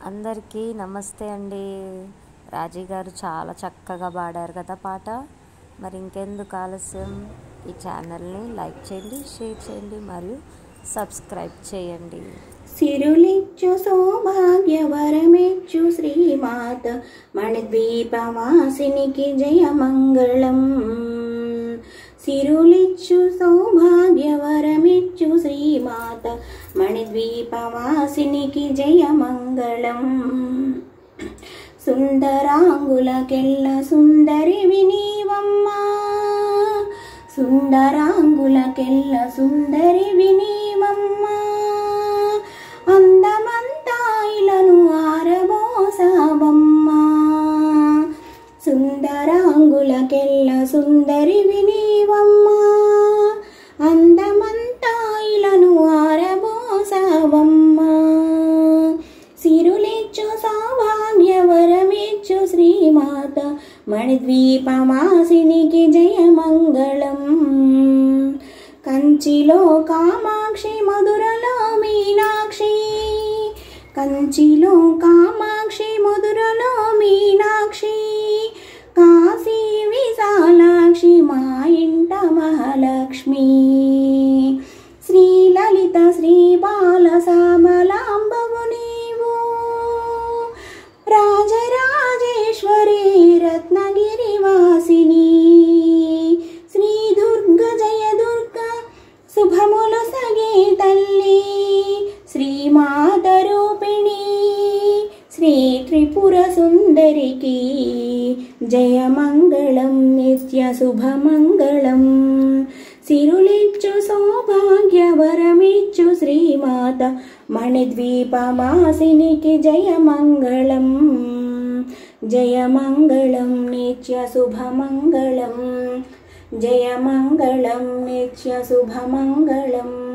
అందరికీ నమస్తే అండి. రాజీ గారు చాలా చక్కగా పాడారు కదా పాట. మరి ఇంకెందుకు ఆలస్యం, ఈ ఛానల్ని లైక్ చేయండి, షేర్ చేయండి మరియు సబ్స్క్రైబ్ చేయండి. సిరులిచ్చు సౌభాగ్యవరమిచ్చు శ్రీమాత మణిద్వీపవాసినికి జయమంగళం. సిరులిచ్చు సౌభాగ్యవరమిచ్చు శ్రీమాత మణిద్వీపవాసినికి జయమంగళం. సుందరాంగులకెల్ల సుందరి వినీవమ్మా, సుందరాంగులకెల్ల సుందరి వినీవమ్మా, అందమంతా ఇలను ఆరబోసావమ్మా. సుందరాంగులకెల్ల సుందరి వినీవమ్మా, అందమంతా ఇలను ఆరబోసావమ్మా. సిరులిచ్చు సౌభాగ్యవరమిచ్చు శ్రీమాత మణిద్వీపవాసినికి జయమంగళం. కంచిలో కామాక్షి మధురలో మీనాక్షి, కంచిలో కామాక్షి మధురలో మీనాక్షి, కాశీ విశాలాక్షి మా ఇంట మహాలక్ష్మి. శ్రీలలిత శ్రీబాల శ్యామలాంబవు నీవు, రాజరాజేశ్వరి రత్నగిరివాసిని. శ్రీ దుర్గ జయ దుర్గ శుభములు సగే తల్లి, శ్రీమాత రూపిణి శ్రీ త్రిపుర సుందరికి జయమంగళం నిత్య శుభమంగళం. సిరులిచ్చు సౌభాగ్యవరమిచ్చు శ్రీమాత మణిద్వీపవాసినికి జయమంగళం. జయమంగళం నిత్య శుభమంగళం, జయమంగళం నిత్య శుభమంగళం.